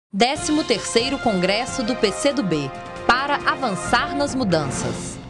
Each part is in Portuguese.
13º Congresso do PCdoB, para avançar nas mudanças.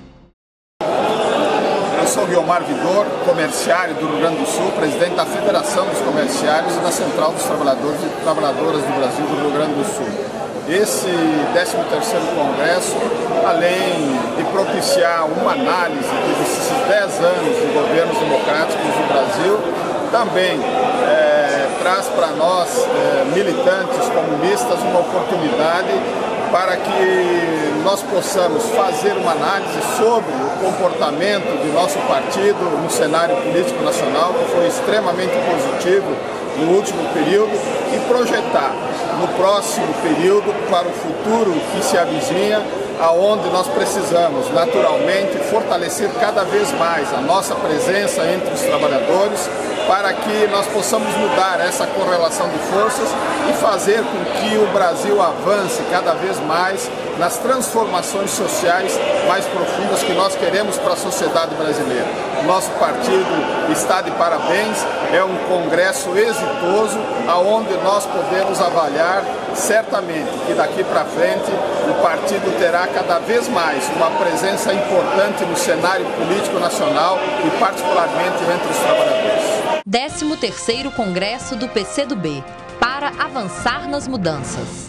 Eu sou Guilmar Vidor, comerciário do Rio Grande do Sul, presidente da Federação dos Comerciários e da Central dos Trabalhadores e Trabalhadoras do Brasil do Rio Grande do Sul. Esse 13º Congresso, além de propiciar uma análise desses 10 anos de governos democráticos do Brasil, também traz para nós, militantes comunistas, uma oportunidade para que nós possamos fazer uma análise sobre o comportamento do nosso partido no cenário político nacional, que foi extremamente positivo no último período, e projetar no próximo período para o futuro que se avizinha, aonde nós precisamos naturalmente fortalecer cada vez mais a nossa presença entre os trabalhadores, para que nós possamos mudar essa correlação de forças e fazer com que o Brasil avance cada vez mais nas transformações sociais mais profundas que nós queremos para a sociedade brasileira. Nosso partido está de parabéns, é um congresso exitoso, aonde nós podemos avaliar certamente que daqui para frente o partido terá cada vez mais uma presença importante no cenário político nacional e particularmente entre os trabalhadores. 13º Congresso do PCdoB, para avançar nas mudanças.